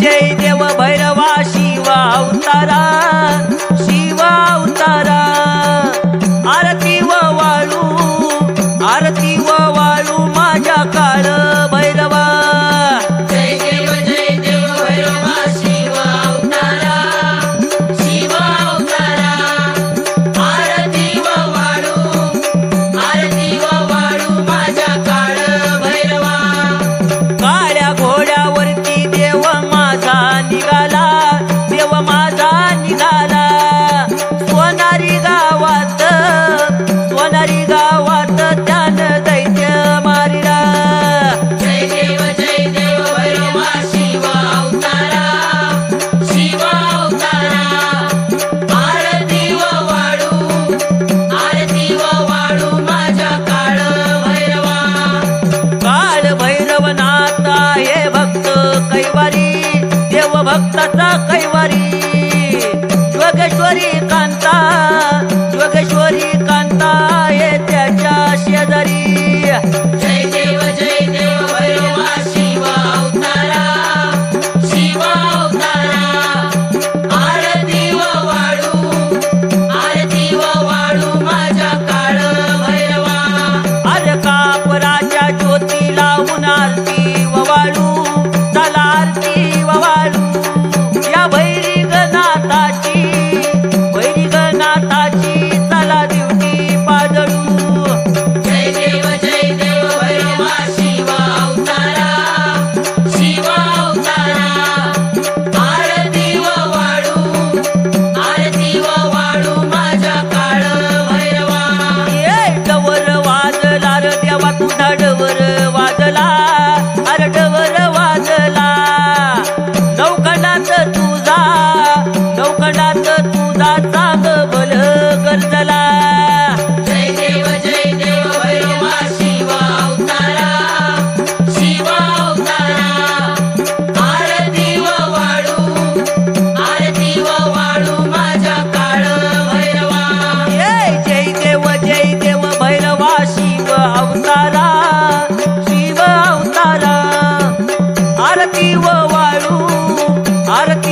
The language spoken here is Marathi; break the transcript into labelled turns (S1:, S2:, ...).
S1: जय देव भैरवा शिव अवतारा, शिव अवतारा। आरती व वाळू, आरती व वाळू माझ्या काळ भैरवा।
S2: जय देव भैरवा शिव अवतारा, शिव अवतारा। आरती व वाळू, आरती व वाळू माझ्या काळ भैरवा।
S1: काळ्या घोड्यावरती देव माझा निघाला, देव माझा निघाला। सोनारी गावात, सोनारी गावात त्यानं दैत्य मारिला।
S2: जय देव भैरवा शिव अवतारा, शिव अवतारा। आरती व वाळू, आरती व वाळू माझ्या काळ भैरवा।
S1: काळ भैरवनाथ आहे भक्त कैवारी, देव भक्ताचा कैवारी। योगेश्वरी कांता, योगेश्वरी कांता आहे त्याच्या शेजारी।
S2: जय देव भैरवा शिव अवतारा, शिव अवतारा। आरती व वाळू, आरती व वाळू माझ्या काळ भैरवा।
S1: अरे कापराच्या ज्योती लावून आरती व वाळू, चला आरती व वाळू। या भैरिगनाथाची, भैरिगनाथाची चला दिवटी पाजळू।
S2: जय देव भैरवा शिव अवतारा, शिव अवतारा। आरती व वाळू, आरती व वाळू माझ्या काळ भैरवा।
S1: ये डवर वाजला र देवा तुझा डवर वाजला, अरे डवर वाजला। नौखंडात तुझा, नौखंडात तुझा चांग भल गरजला।
S2: जय देव भैरवा शिव अवतारा, शिव अवतारा। आरती व वाळू, आरती व वाळू माझ्या काळ भैरवा।
S1: जय देव भैरवा शिव अवतारा, शिव अवतारा। आरती व वाळू, आरती